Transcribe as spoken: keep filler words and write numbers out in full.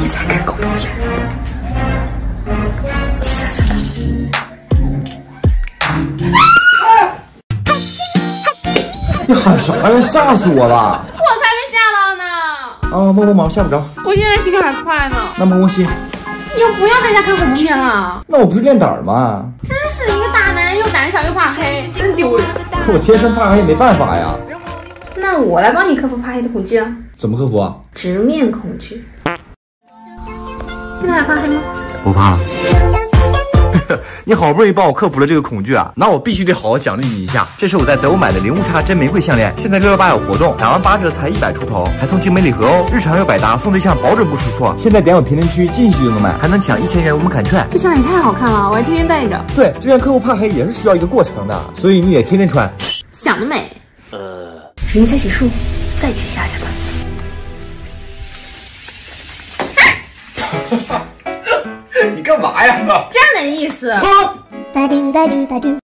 你才看恐怖片，吓吓他。 你喊啥呀？吓死我了！ 我才没吓到呢。 啊，摸摸毛，吓不着。 我现在心跳还快呢。 那摸摸心。 以后不要在家看恐怖片了。 那我不是练胆吗？ 真是一个大男人，又胆小又怕黑，真丢人。 我天生怕黑，没办法呀。 那我来帮你克服怕黑的恐惧啊。 怎么克服啊？ 直面恐惧。现在还怕黑吗？ 不怕了。你好不容易帮我克服了这个恐惧啊，那我必须得好好奖励你一下。这是我在德国买的零误差真玫瑰项链，现在六幺八有活动，打完八折才一百出头，还送精美礼盒哦。日常有百搭，送对象保准不出错。现在点我评论区进去就能买，还能抢一千元无门槛券。 这项链也太好看了，我还天天戴着。 对，就像克服怕黑也是需要一个过程的，所以你也天天穿。 想得美。 呃，明天洗漱，再去吓吓他。 你干嘛呀？ 真没意思。 吧嘟吧嘟吧嘟。